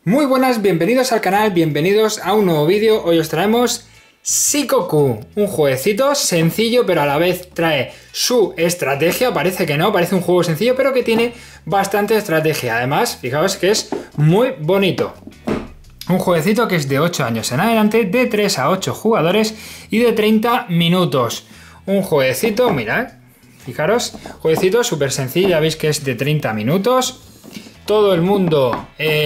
Muy buenas, bienvenidos al canal, bienvenidos a un nuevo vídeo. Hoy os traemos Shikoku, un jueguecito sencillo pero a la vez trae su estrategia. Parece que no, parece un juego sencillo pero que tiene bastante estrategia. Además, fijaos que es muy bonito. Un jueguecito que es de 8 años en adelante, de 3 a 8 jugadores y de 30 minutos. Un jueguecito, mirad, fijaros, jueguecito súper sencillo, ya veis que es de 30 minutos. Todo el mundo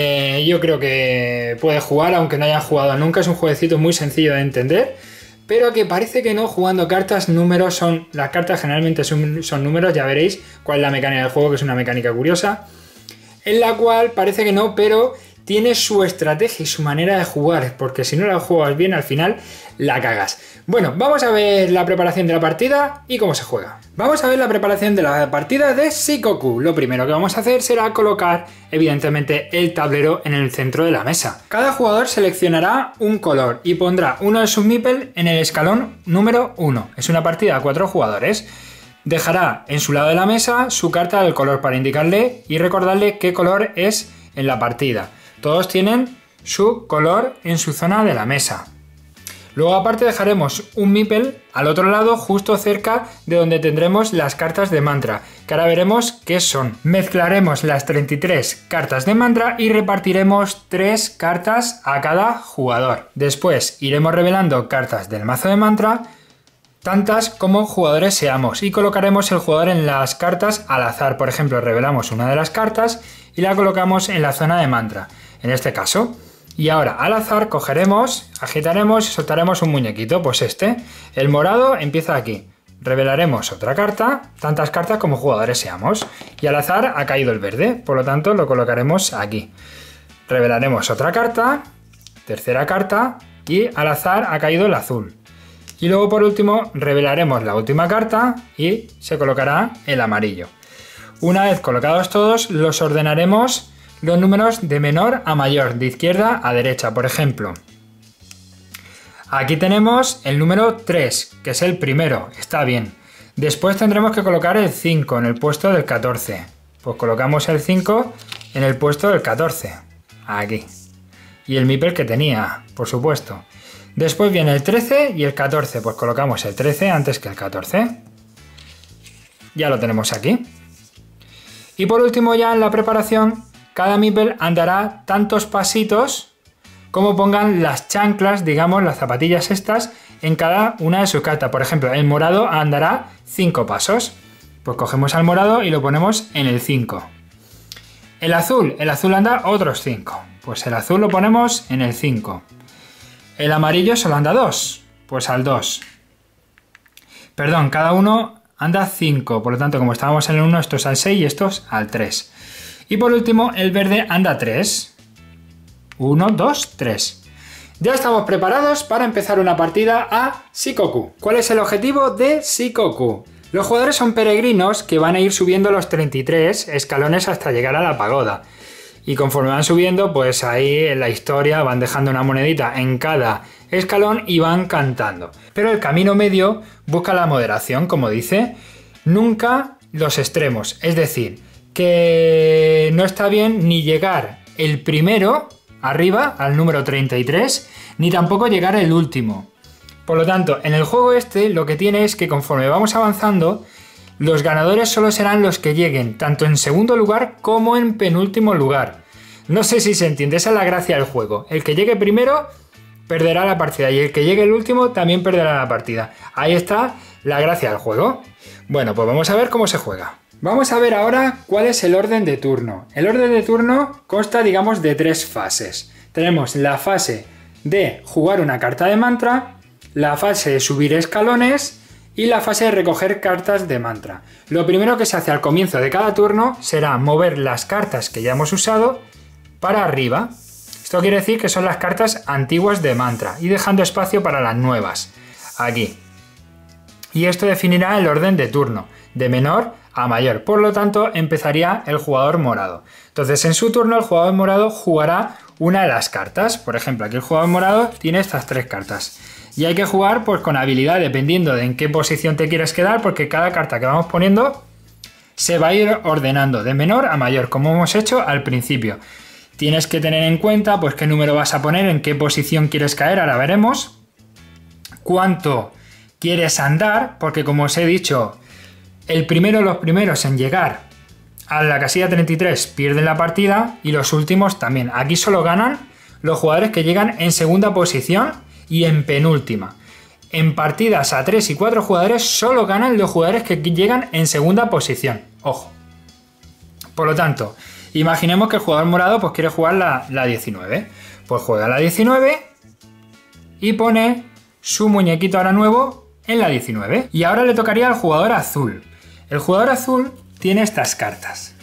yo creo que puede jugar, aunque no hayan jugado nunca. Es un jueguecito muy sencillo de entender, pero que parece que no, jugando cartas, números son... Las cartas generalmente son números, ya veréis cuál es la mecánica del juego, que es una mecánica curiosa, en la cual parece que no, pero tiene su estrategia y su manera de jugar, porque si no la juegas bien, al final la cagas. Bueno, vamos a ver la preparación de la partida y cómo se juega. Vamos a ver la preparación de la partida de Shikoku. Lo primero que vamos a hacer será colocar, evidentemente, el tablero en el centro de la mesa. Cada jugador seleccionará un color y pondrá uno de sus meeples en el escalón número 1. Es una partida a 4 jugadores. Dejará en su lado de la mesa su carta del color para indicarle y recordarle qué color es en la partida. Todos tienen su color en su zona de la mesa. Luego aparte dejaremos un meeple al otro lado, justo cerca de donde tendremos las cartas de mantra, que ahora veremos qué son. Mezclaremos las 33 cartas de mantra y repartiremos 3 cartas a cada jugador. Después iremos revelando cartas del mazo de mantra, tantas como jugadores seamos, y colocaremos el jugador en las cartas al azar. Por ejemplo, revelamos una de las cartas y la colocamos en la zona de mantra, en este caso. Y ahora al azar cogeremos, agitaremos y soltaremos un muñequito, pues este. El morado empieza aquí. Revelaremos otra carta, tantas cartas como jugadores seamos. Y al azar ha caído el verde, por lo tanto lo colocaremos aquí. Revelaremos otra carta, tercera carta, y al azar ha caído el azul. Y luego por último revelaremos la última carta y se colocará el amarillo. Una vez colocados todos, los ordenaremos los números de menor a mayor, de izquierda a derecha. Por ejemplo, aquí tenemos el número 3, que es el primero, está bien. Después tendremos que colocar el 5 en el puesto del 14. Pues colocamos el 5 en el puesto del 14, aquí. Y el meeple que tenía, por supuesto. Después viene el 13 y el 14, pues colocamos el 13 antes que el 14. Ya lo tenemos aquí. Y por último, ya en la preparación, cada meeple andará tantos pasitos como pongan las chanclas, digamos, las zapatillas estas, en cada una de sus cartas. Por ejemplo, el morado andará 5 pasos. Pues cogemos al morado y lo ponemos en el 5. El azul anda otros 5. Pues el azul lo ponemos en el 5. El amarillo solo anda 2. Pues al 2. Perdón, cada uno anda 5. Por lo tanto, como estábamos en el 1, estos al 6 y estos al 3. Y por último, el verde anda 3. 1, 2, 3. Ya estamos preparados para empezar una partida a Shikoku. ¿Cuál es el objetivo de Shikoku? Los jugadores son peregrinos que van a ir subiendo los 33 escalones hasta llegar a la pagoda. Y conforme van subiendo, pues ahí en la historia van dejando una monedita en cada escalón y van cantando. Pero el camino medio busca la moderación, como dice, nunca los extremos. Es decir, que no está bien ni llegar el primero arriba, al número 33, ni tampoco llegar el último. Por lo tanto, en el juego este lo que tiene es que conforme vamos avanzando, los ganadores solo serán los que lleguen tanto en segundo lugar como en penúltimo lugar. No sé si se entiende, esa es la gracia del juego. El que llegue primero perderá la partida y el que llegue el último también perderá la partida. Ahí está la gracia del juego. Bueno, pues vamos a ver cómo se juega. Vamos a ver ahora cuál es el orden de turno. El orden de turno consta, digamos, de 3 fases. Tenemos la fase de jugar una carta de mantra, la fase de subir escalones y la fase de recoger cartas de mantra. Lo primero que se hace al comienzo de cada turno será mover las cartas que ya hemos usado para arriba. Esto quiere decir que son las cartas antiguas de mantra y dejando espacio para las nuevas, aquí. Y esto definirá el orden de turno, de menor a mayor. Por lo tanto, empezaría el jugador morado. Entonces, en su turno, el jugador morado jugará una de las cartas. Por ejemplo, aquí el jugador morado tiene estas 3 cartas. Y hay que jugar pues con habilidad, dependiendo de en qué posición te quieres quedar, porque cada carta que vamos poniendo se va a ir ordenando de menor a mayor, como hemos hecho al principio. Tienes que tener en cuenta pues qué número vas a poner, en qué posición quieres caer, ahora veremos. Cuánto quieres andar, porque como os he dicho, los primeros en llegar a la casilla 33 pierden la partida y los últimos también. Aquí solo ganan los jugadores que llegan en segunda posición y en penúltima. En partidas a 3 y 4 jugadores solo ganan los jugadores que llegan en segunda posición. Ojo. Por lo tanto, imaginemos que el jugador morado pues quiere jugar la 19. Pues juega la 19 y pone su muñequito ahora nuevo en la 19. Y ahora le tocaría al jugador azul. El jugador azul tiene estas cartas.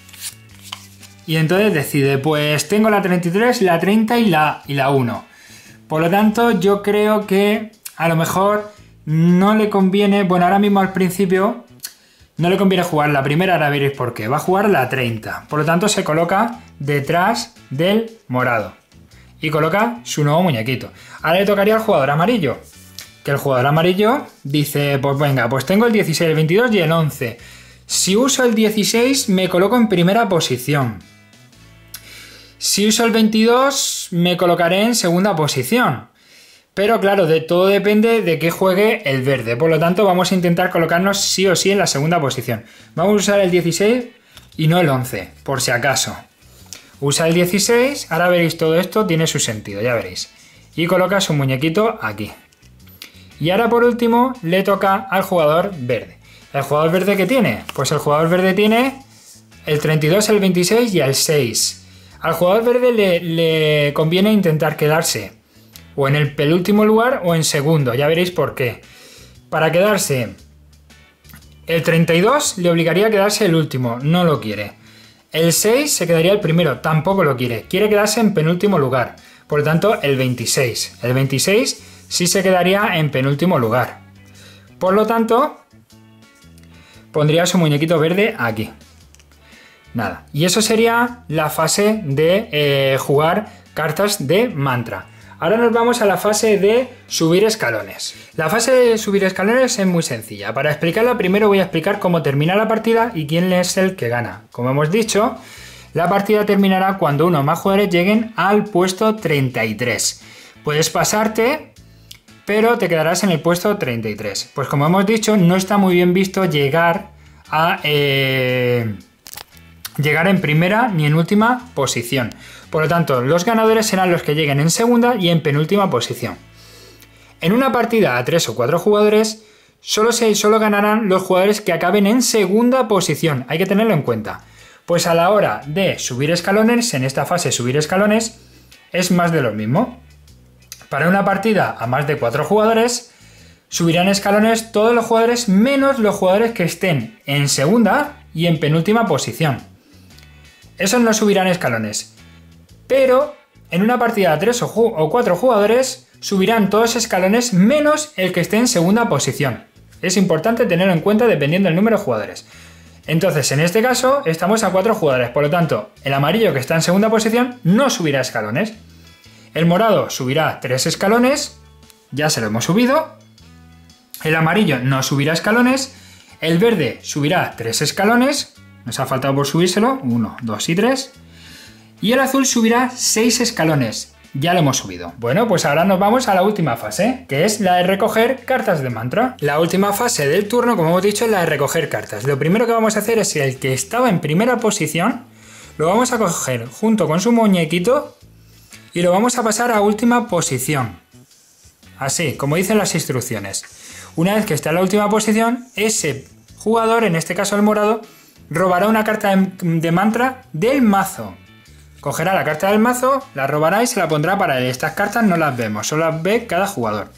Y entonces decide, pues tengo la 33, la 30 y la 1. Por lo tanto, yo creo que a lo mejor no le conviene, bueno, ahora mismo al principio no le conviene jugar la primera, ahora veréis por qué. Va a jugar la 30. Por lo tanto, se coloca detrás del morado. Y coloca su nuevo muñequito. Ahora le tocaría al jugador amarillo. Que el jugador amarillo dice, pues venga, pues tengo el 16, el 22 y el 11. Si uso el 16 me coloco en primera posición. Si uso el 22 me colocaré en segunda posición. Pero claro, de todo depende de qué juegue el verde. Por lo tanto, vamos a intentar colocarnos sí o sí en la segunda posición. Vamos a usar el 16 y no el 11, por si acaso. Usa el 16, ahora veréis todo esto, tiene su sentido, ya veréis. Y coloca su muñequito aquí. Y ahora por último le toca al jugador verde. ¿El jugador verde qué tiene? Pues el jugador verde tiene el 32, el 26 y el 6. Al jugador verde le conviene intentar quedarse o en el penúltimo lugar o en segundo, ya veréis por qué. Para quedarse el 32 le obligaría a quedarse el último, no lo quiere. El 6 se quedaría el primero, tampoco lo quiere. Quiere quedarse en penúltimo lugar, por lo tanto el 26. El 26 sí se quedaría en penúltimo lugar. Por lo tanto, pondría su muñequito verde aquí. Nada. Y eso sería la fase de jugar cartas de mantra. Ahora nos vamos a la fase de subir escalones. La fase de subir escalones es muy sencilla. Para explicarla primero voy a explicar cómo termina la partida y quién es el que gana. Como hemos dicho, la partida terminará cuando uno o más jugadores lleguen al puesto 33. Puedes pasarte, pero te quedarás en el puesto 33. Pues como hemos dicho, no está muy bien visto llegar en primera ni en última posición. Por lo tanto, los ganadores serán los que lleguen en segunda y en penúltima posición. En una partida a 3 o 4 jugadores, solo ganarán los jugadores que acaben en segunda posición. Hay que tenerlo en cuenta. Pues a la hora de subir escalones, en esta fase subir escalones, es más de lo mismo. Para una partida a más de 4 jugadores, subirán escalones todos los jugadores menos los jugadores que estén en segunda y en penúltima posición. Esos no subirán escalones. Pero en una partida de 3 o 4 jugadores subirán todos escalones menos el que esté en segunda posición. Es importante tenerlo en cuenta dependiendo del número de jugadores. Entonces, en este caso, estamos a 4 jugadores. Por lo tanto, el amarillo que está en segunda posición no subirá escalones. El morado subirá 3 escalones. Ya se lo hemos subido. El amarillo no subirá escalones. El verde subirá 3 escalones. Nos ha faltado por subírselo. 1, 2 y 3. Y el azul subirá 6 escalones. Ya lo hemos subido. Bueno, pues ahora nos vamos a la última fase, que es la de recoger cartas de mantra. La última fase del turno, como hemos dicho, es la de recoger cartas. Lo primero que vamos a hacer es el que estaba en primera posición, lo vamos a coger junto con su muñequito y lo vamos a pasar a última posición. Así, como dicen las instrucciones. Una vez que está en la última posición, ese jugador, en este caso el morado, robará una carta de mantra del mazo. Cogerá la carta del mazo, la robará y se la pondrá para él. Estas cartas no las vemos, solo las ve cada jugador.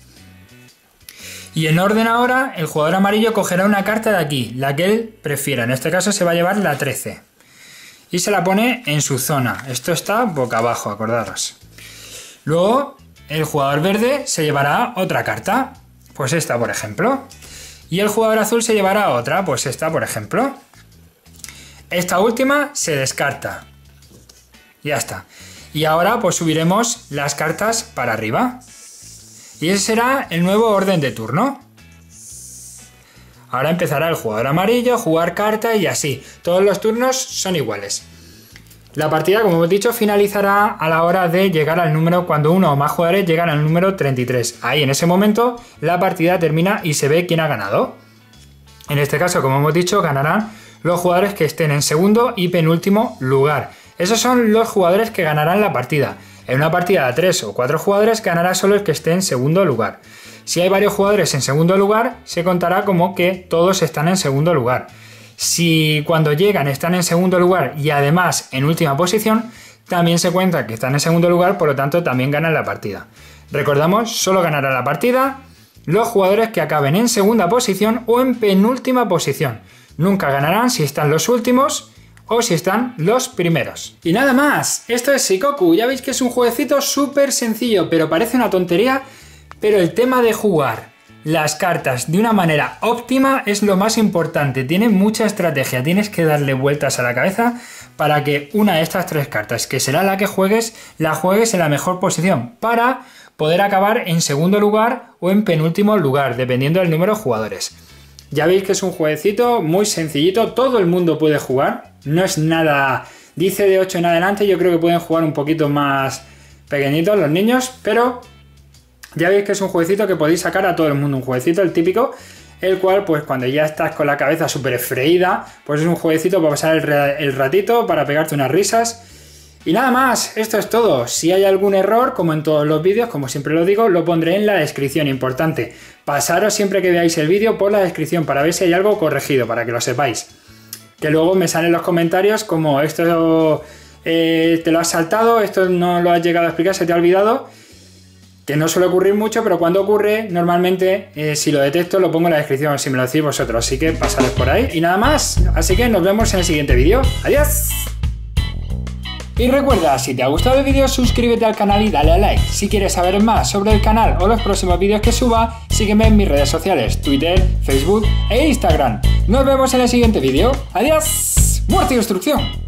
Y en orden ahora, el jugador amarillo cogerá una carta de aquí, la que él prefiera. En este caso se va a llevar la 13. Y se la pone en su zona. Esto está boca abajo, acordaros. Luego, el jugador verde se llevará otra carta. Pues esta, por ejemplo. Y el jugador azul se llevará otra, pues esta, por ejemplo. Esta última se descarta. Ya está. Y ahora pues subiremos las cartas para arriba. Y ese será el nuevo orden de turno. Ahora empezará el jugador amarillo a jugar carta y así. Todos los turnos son iguales. La partida, como hemos dicho, finalizará a la hora de llegar al número, cuando uno o más jugadores llegan al número 33. Ahí, en ese momento, la partida termina y se ve quién ha ganado. En este caso, como hemos dicho, ganarán los jugadores que estén en segundo y penúltimo lugar. Esos son los jugadores que ganarán la partida. En una partida de 3 o 4 jugadores ganará solo el que esté en segundo lugar. Si hay varios jugadores en segundo lugar, se contará como que todos están en segundo lugar. Si cuando llegan están en segundo lugar y además en última posición, también se cuenta que están en segundo lugar, por lo tanto también ganan la partida. Recordamos, solo ganará la partida los jugadores que acaben en segunda posición o en penúltima posición. Nunca ganarán si están los últimos o si están los primeros. Y nada más, esto es Shikoku. Ya veis que es un jueguecito súper sencillo, pero parece una tontería, pero el tema de jugar las cartas de una manera óptima es lo más importante. Tiene mucha estrategia, tienes que darle vueltas a la cabeza para que una de estas 3 cartas, que será la que juegues, la juegues en la mejor posición para poder acabar en segundo lugar o en penúltimo lugar, dependiendo del número de jugadores. Ya veis que es un jueguecito muy sencillito, todo el mundo puede jugar, no es nada, dice de 8 en adelante, yo creo que pueden jugar un poquito más pequeñitos los niños, pero ya veis que es un jueguecito que podéis sacar a todo el mundo, un jueguecito el típico, el cual pues cuando ya estás con la cabeza súper freída, pues es un jueguecito para pasar el ratito, para pegarte unas risas. Y nada más, esto es todo. Si hay algún error, como en todos los vídeos, como siempre lo digo, lo pondré en la descripción. Importante, pasaros siempre que veáis el vídeo por la descripción para ver si hay algo corregido, para que lo sepáis. Que luego me salen los comentarios como esto te lo has saltado, esto no lo has llegado a explicar, se te ha olvidado. Que no suele ocurrir mucho, pero cuando ocurre, normalmente, si lo detecto, lo pongo en la descripción, si me lo decís vosotros. Así que pasaros por ahí. Y nada más, así que nos vemos en el siguiente vídeo. ¡Adiós! Y recuerda, si te ha gustado el vídeo, suscríbete al canal y dale a like. Si quieres saber más sobre el canal o los próximos vídeos que suba, sígueme en mis redes sociales, Twitter, Facebook e Instagram. Nos vemos en el siguiente vídeo. ¡Adiós! ¡Muerte y destrucción!